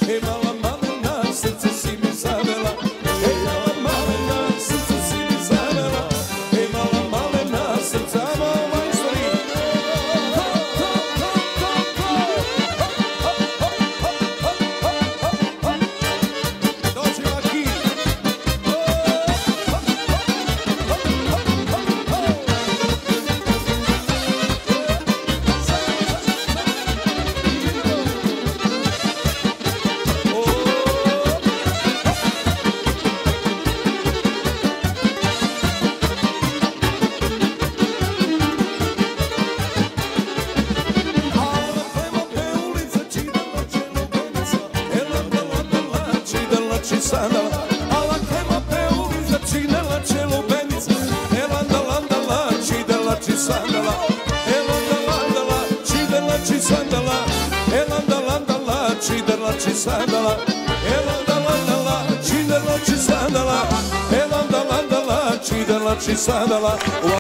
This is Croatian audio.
Ej mala malena, srce si mi zavela. Ej mala malena, srce si mi zavela. Ej mala malena, srca moj majstori. Dođi Maki. Alla crema pe ulica cinela c'è l'ubenza e l'andala cidela ci sandala e l'andala cidela ci sandala e l'andala cidela ci sandala e l'andala cidela ci sandala e l'andala cidela ci sandala.